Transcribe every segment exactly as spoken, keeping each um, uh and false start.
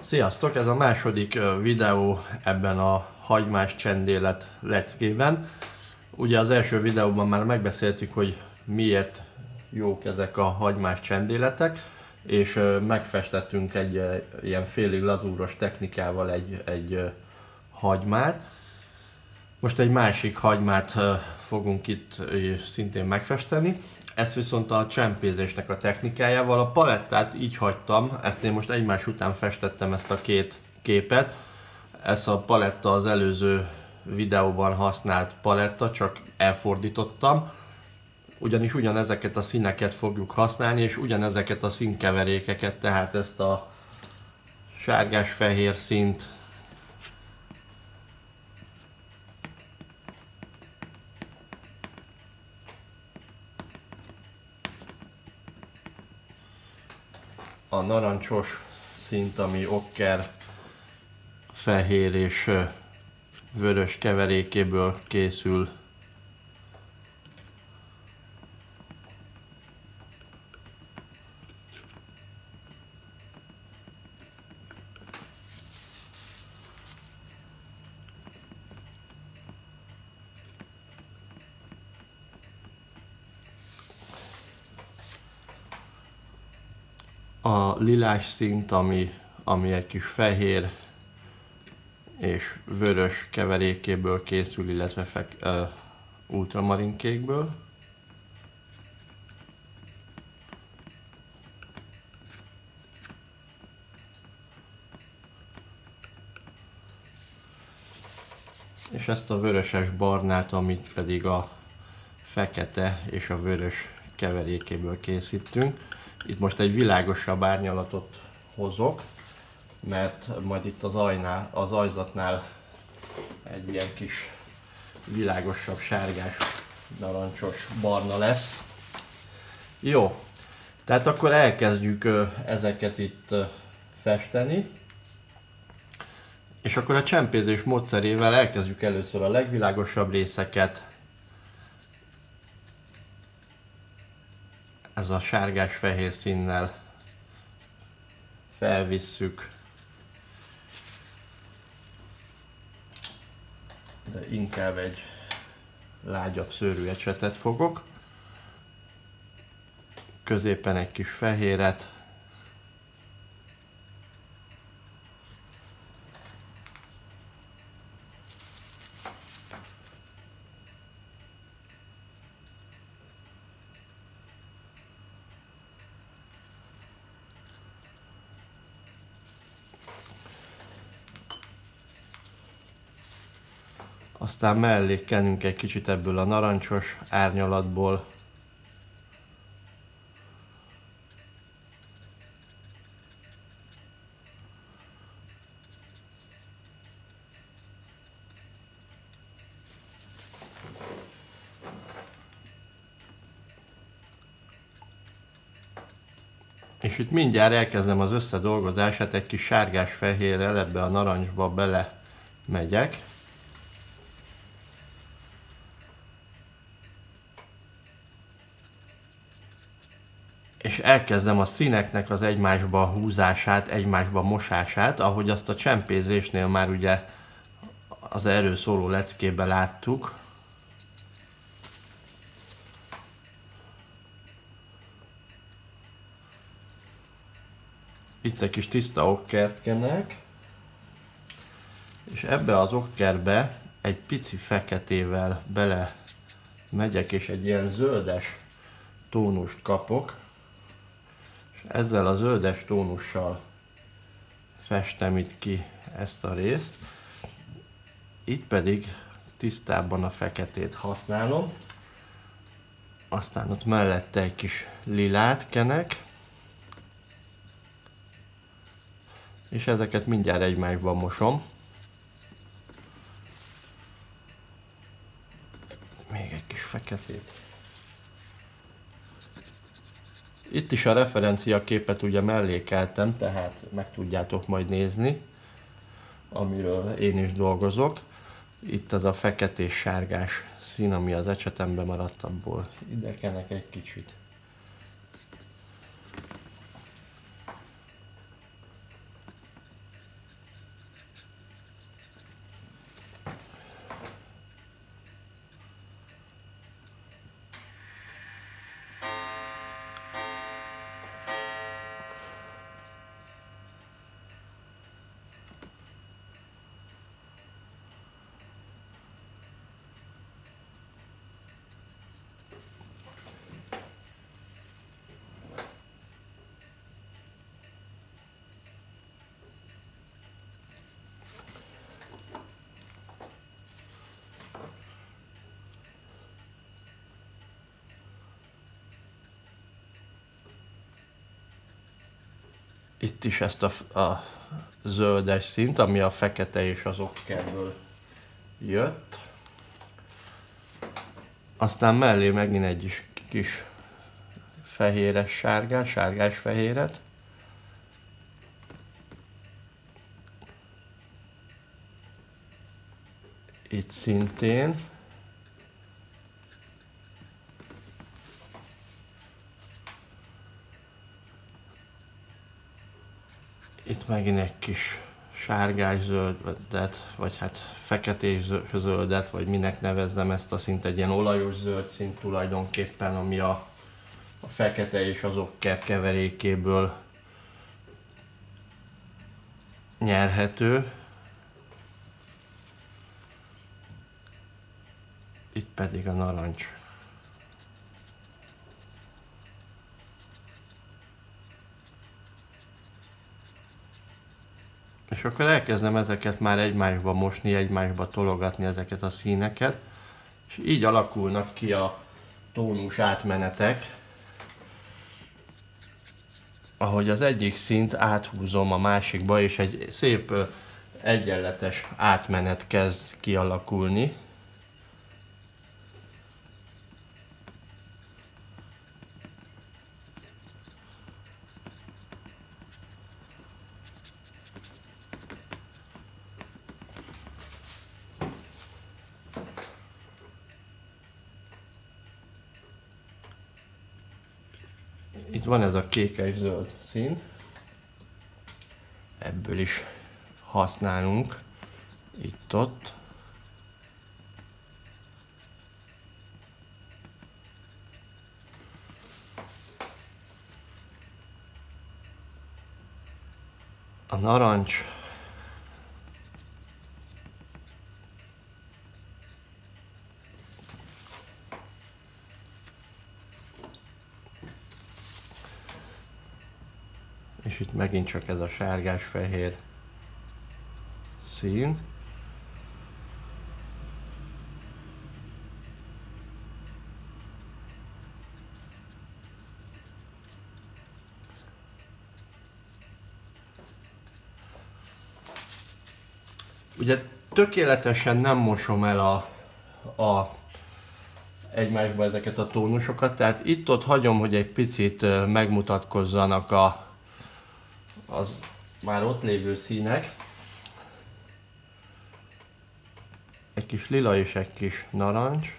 Sziasztok! Ez a második videó ebben a hagymás csendélet leckében. Ugye az első videóban már megbeszéltük, hogy miért jók ezek a hagymás csendéletek, és megfestettünk egy ilyen félig lazúros technikával egy, egy hagymát. Most egy másik hagymát fogunk itt szintén megfesteni. Ezt viszont a csempézésnek a technikájával. A palettát így hagytam, ezt én most egymás után festettem, ezt a két képet. Ez a paletta az előző videóban használt paletta, csak elfordítottam. Ugyanis ugyanezeket a színeket fogjuk használni, és ugyanezeket a színkeverékeket, tehát ezt a sárgás-fehér színt, a narancsos színt, ami okker, fehér és vörös keverékéből készül. A lilás színt, ami, ami egy kis fehér és vörös keverékéből készül, illetve fek, uh, ultramarinkékből. És ezt a vöröses barnát, amit pedig a fekete és a vörös keverékéből készítünk. Itt most egy világosabb árnyalatot hozok, mert majd itt az ajnál, az ajzatnál egy ilyen kis világosabb sárgás, narancsos barna lesz. Jó, tehát akkor elkezdjük ezeket itt festeni. És akkor a csempézés módszerével elkezdjük először a legvilágosabb részeket. Ez a sárgás-fehér színnel felvisszük, de inkább egy lágyabb szőrű ecsetet fogok. Középen egy kis fehéret. Aztán mellé kenünk egy kicsit ebből a narancsos árnyalatból. És itt mindjárt elkezdem az összedolgozását, egy kis sárgás-fehérrel ebbe a narancsba bele megyek. És elkezdem a színeknek az egymásba húzását, egymásba mosását, ahogy azt a csempézésnél már ugye az erről szóló leckében láttuk. Itt egy kis tiszta okkert kenek, és ebbe az okkerbe egy pici feketével bele megyek, és egy ilyen zöldes tónust kapok. Ezzel a zöldes tónussal festem itt ki ezt a részt. Itt pedig tisztábban a feketét használom. Aztán ott mellette egy kis lilát kenek. És ezeket mindjárt egymásban mosom. Még egy kis feketét. Itt is a referenciaképet ugye mellékeltem, tehát meg tudjátok majd nézni, amiről én is dolgozok. Itt az a feketés-sárgás szín, ami az ecsetemben maradt, abból ide kenek egy kicsit. itt is ezt a, a zöldes színt, ami a fekete és az okkerből jött. Aztán mellé megint egy is, kis fehéres sárgás, sárgás fehéret. Itt szintén. Itt megint egy kis sárgás zöldet, vagy hát feketés zöldet, vagy minek nevezzem ezt a szint, egy ilyen olajos zöld szint tulajdonképpen, ami a, a fekete és az okker keverékéből nyerhető. Itt pedig a narancs. És akkor elkezdem ezeket már egymásba mosni, egymásba tologatni ezeket a színeket, és így alakulnak ki a tónus átmenetek, ahogy az egyik színt áthúzom a másikba, és egy szép egyenletes átmenet kezd kialakulni. Itt van ez a kékes-zöld szín, ebből is használunk itt-ott. A narancs, és itt megint csak ez a sárgás-fehér szín. Ugye tökéletesen nem mosom el a, a egymásba ezeket a tónusokat, tehát itt-ott hagyom, hogy egy picit megmutatkozzanak a az már ott lévő színek. Egy kis lila és egy kis narancs.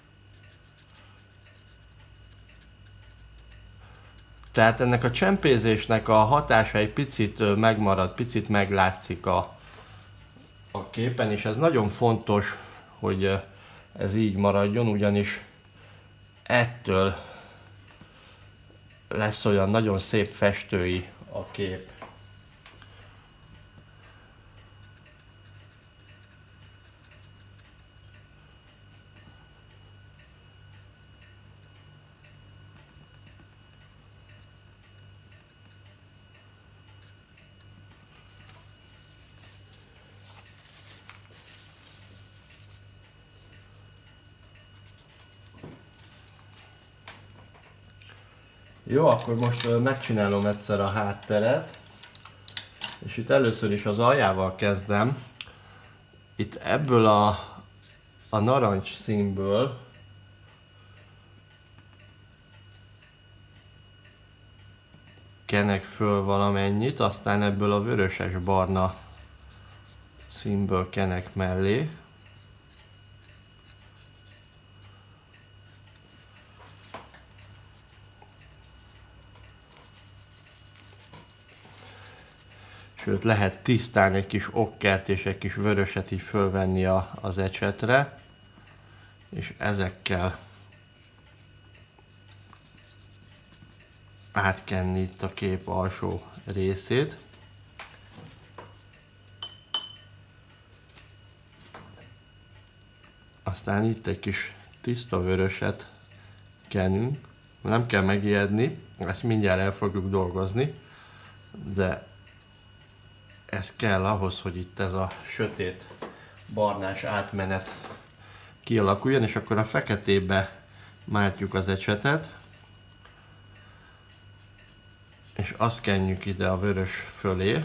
Tehát ennek a csempézésnek a hatása egy picit megmarad, picit meglátszik a, a képen, és ez nagyon fontos, hogy ez így maradjon, ugyanis ettől lesz olyan nagyon szép festői a kép. Jó, akkor most megcsinálom egyszer a hátteret, és itt először is az aljával kezdem. Itt ebből a, a narancs színből kenek föl valamennyit, aztán ebből a vöröses-barna színből kenek mellé. Sőt, lehet tisztán egy kis okkert és egy kis vöröset is fölvenni a, az ecsetre, és ezekkel átkenni itt a kép alsó részét. Aztán itt egy kis tiszta vöröset kenünk. Nem kell megijedni, ezt mindjárt el fogjuk dolgozni, de ez kell ahhoz, hogy itt ez a sötét barnás átmenet kialakuljon, és akkor a feketébe mártjuk az ecsetet, és azt kenjük ide a vörös fölé.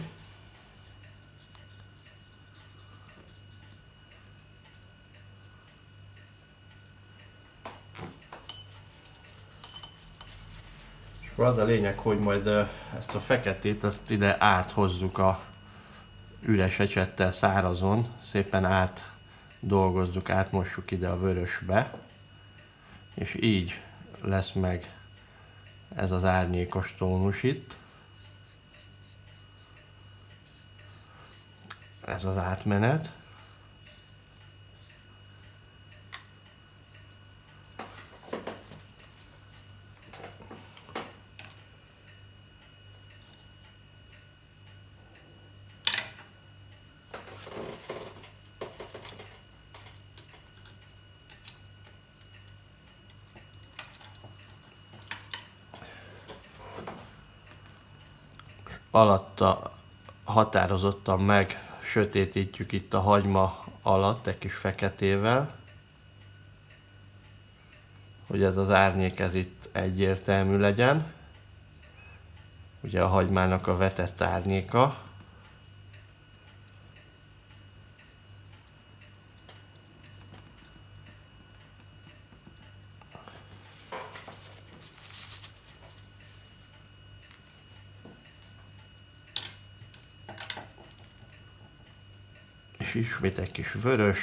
És az a lényeg, hogy majd ezt a feketét azt ide áthozzuk a üres ecsettel szárazon, szépen át dolgozzuk, átmossuk ide a vörösbe, és így lesz meg ez az árnyékos tónus itt. Ez az átmenet. Alatta határozottan meg sötétítjük itt a hagyma alatt egy kis feketével, hogy ez az árnyék ez itt egyértelmű legyen. Ugye a hagymának a vetett árnyéka. És ismét egy kis vörös.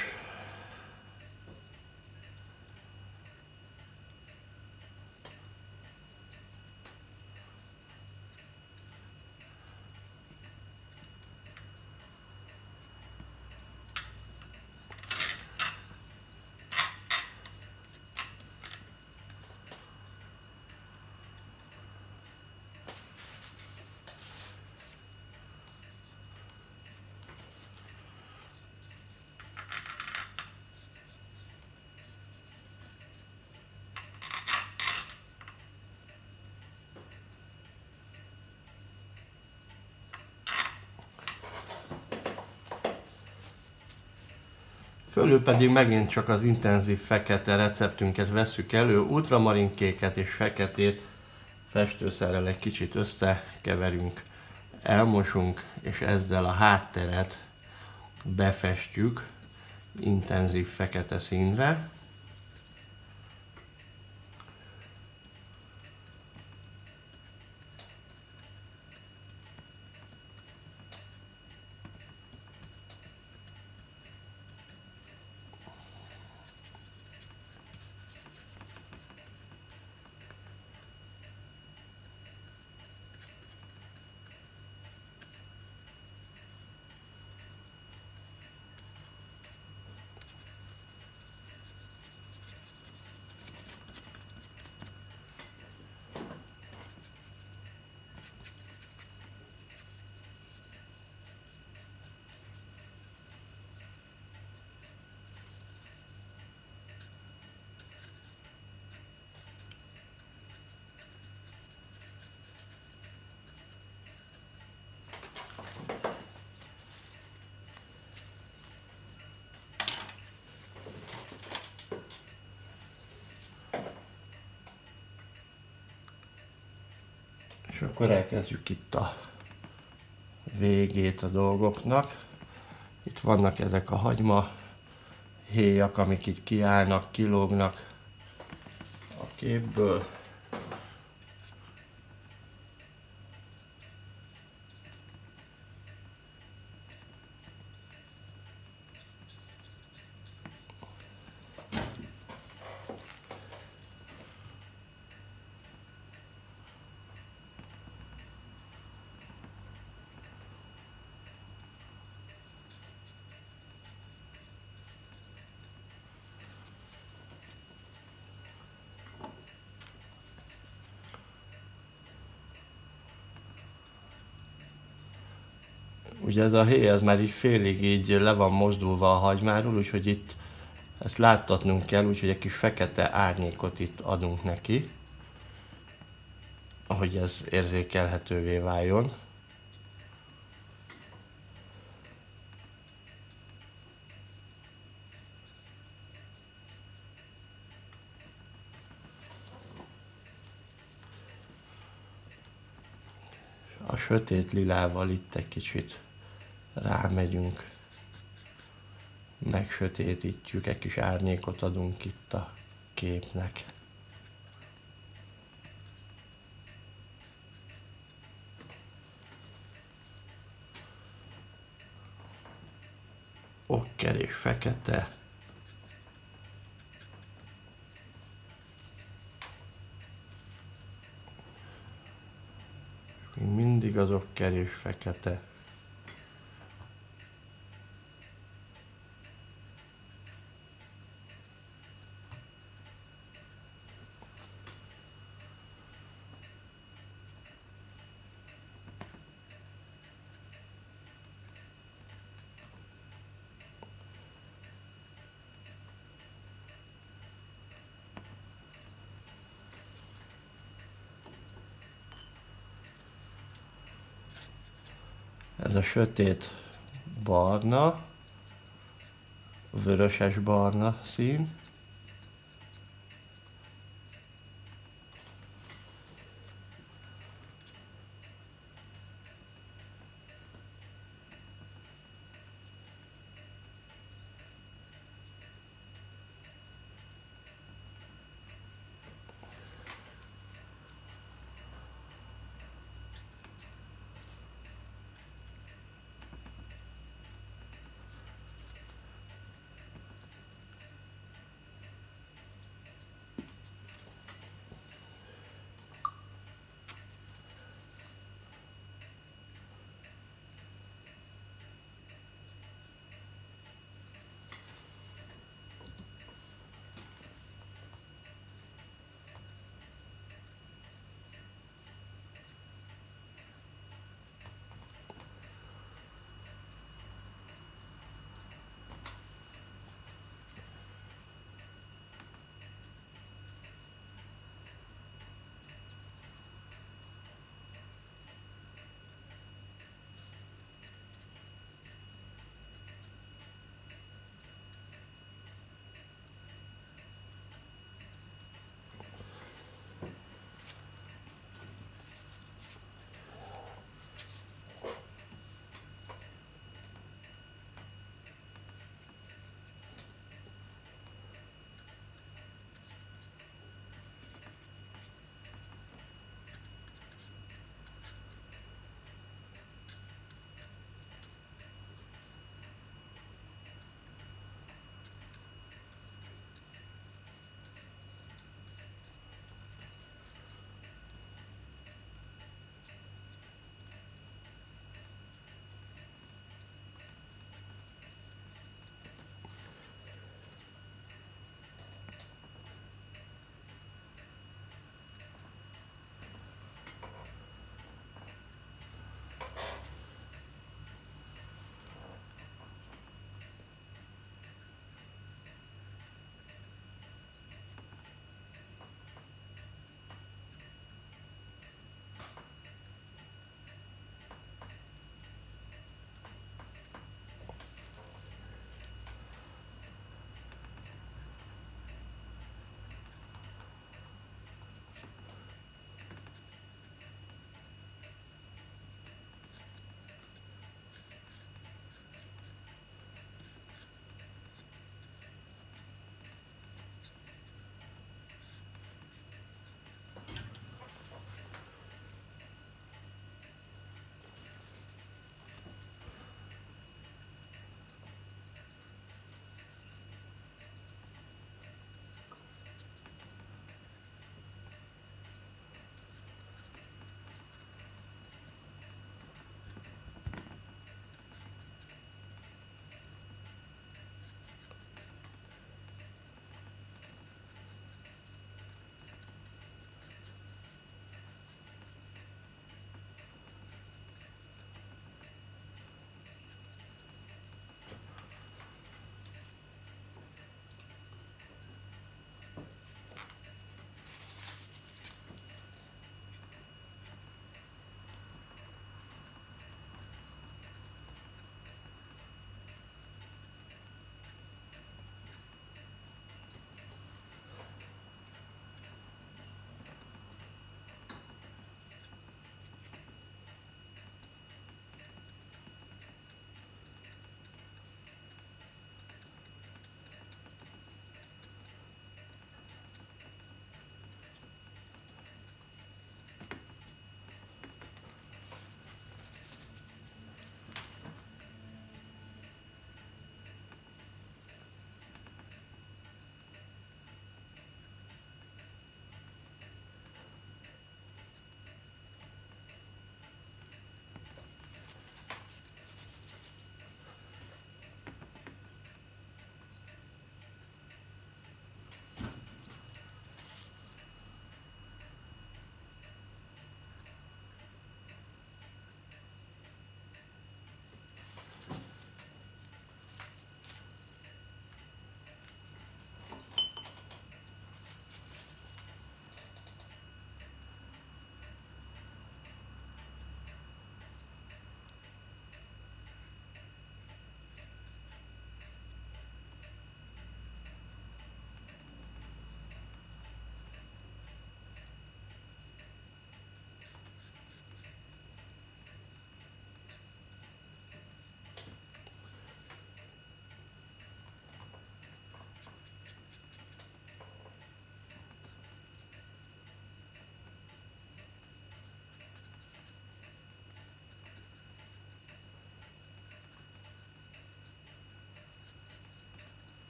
Fölül pedig megint csak az intenzív fekete receptünket vesszük elő, ultramarinkéket és feketét festőszerrel egy kicsit összekeverünk, elmosunk, és ezzel a hátteret befestjük intenzív fekete színre. És akkor elkezdjük itt a végét a dolgoknak. Itt vannak ezek a hagyma héjak, amik itt kiállnak, kilógnak a képből. Ugye ez a héj, ez már így félig így le van mozdulva a hagymáról, úgyhogy itt ezt láttatnunk kell, úgyhogy egy kis fekete árnyékot itt adunk neki, ahogy ez érzékelhetővé váljon. sötét lilával itt egy kicsit rámegyünk, megsötétítjük, egy kis árnyékot adunk itt a képnek. Okker és fekete. Még mindig az okker és fekete. Ez a sötét barna, vöröses barna szín.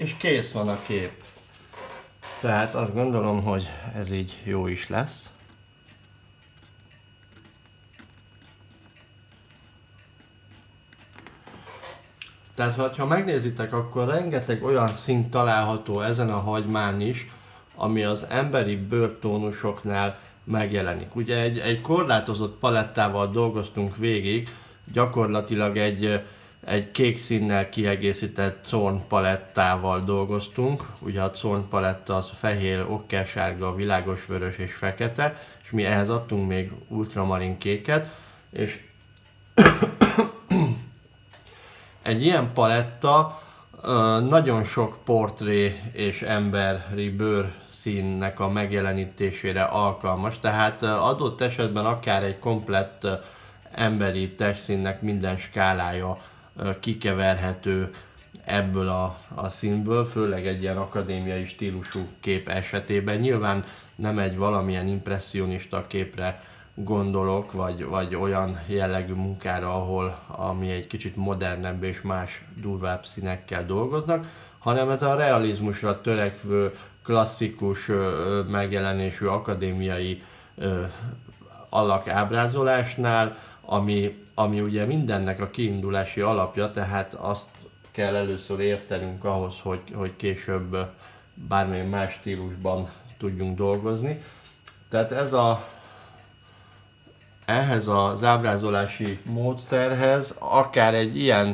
És kész van a kép. Tehát azt gondolom, hogy ez így jó is lesz. Tehát ha megnézitek, akkor rengeteg olyan szín található ezen a hagymán is, ami az emberi bőrtónusoknál megjelenik. Ugye egy, egy korlátozott palettával dolgoztunk végig, gyakorlatilag egy, egy kék színnel kiegészített Zorn palettával dolgoztunk. Ugye a Zorn paletta az fehér, okkersárga, világosvörös és fekete, és mi ehhez adtunk még ultramarin kéket, és egy ilyen paletta nagyon sok portré és emberi bőrszínnek a megjelenítésére alkalmas, tehát adott esetben akár egy komplett emberi testszínnek minden skálája kikeverhető ebből a, a színből, főleg egy ilyen akadémiai stílusú kép esetében. Nyilván nem egy valamilyen impresszionista képre gondolok, vagy, vagy olyan jellegű munkára, ahol ami egy kicsit modernebb és más durvább színekkel dolgoznak, hanem ez a realizmusra törekvő, klasszikus megjelenésű akadémiai ö, alakábrázolásnál, ami, ami ugye mindennek a kiindulási alapja, tehát azt kell először értenünk ahhoz, hogy, hogy később bármilyen más stílusban tudjunk dolgozni. Tehát ez a ehhez az ábrázolási módszerhez akár egy ilyen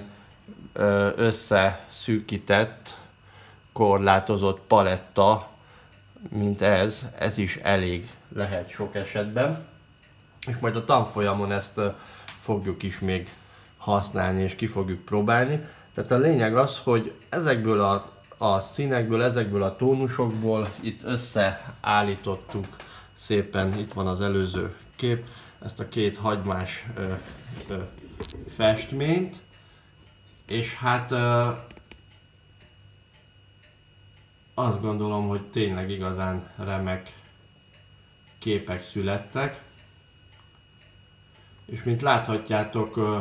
összeszűkített, korlátozott paletta, mint ez, ez is elég lehet sok esetben. És majd a tanfolyamon ezt fogjuk is még használni és ki fogjuk próbálni. Tehát a lényeg az, hogy ezekből a, a színekből, ezekből a tónusokból itt összeállítottuk szépen, itt van az előző kép, ezt a két hagymás ö, ö, festményt, és hát ö, azt gondolom, hogy tényleg igazán remek képek születtek, és mint láthatjátok, ö,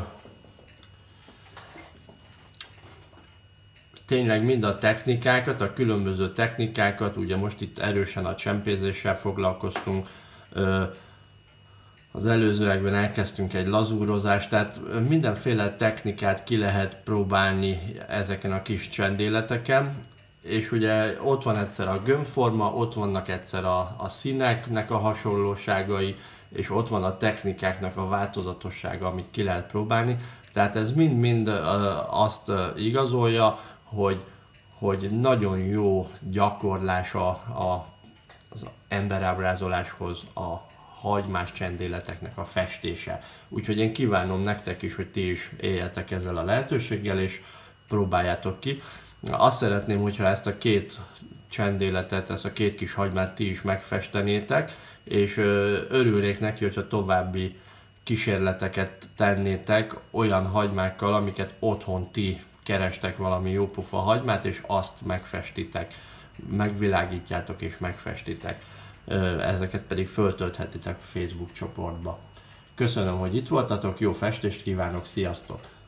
tényleg mind a technikákat, a különböző technikákat, ugye most itt erősen a csempézéssel foglalkoztunk, ö, az előzőekben elkezdtünk egy lazúrozást, tehát mindenféle technikát ki lehet próbálni ezeken a kis csendéleteken, és ugye ott van egyszer a gömbforma, ott vannak egyszer a, a színeknek a hasonlóságai, és ott van a technikáknak a változatossága, amit ki lehet próbálni. Tehát ez mind-mind azt igazolja, hogy, hogy nagyon jó gyakorlás a, a, az emberábrázoláshoz a hagymás csendéleteknek a festése. Úgyhogy én kívánom nektek is, hogy ti is éljetek ezzel a lehetőséggel, és próbáljátok ki. Azt szeretném, hogyha ezt a két csendéletet, ezt a két kis hagymát ti is megfestenétek, és örülnék neki, hogyha további kísérleteket tennétek olyan hagymákkal, amiket otthon ti kerestek valami jópofa hagymát, és azt megfestitek, megvilágítjátok és megfestitek. Ezeket pedig föltölthetitek a Facebook csoportba. Köszönöm, hogy itt voltatok, jó festést kívánok, sziasztok!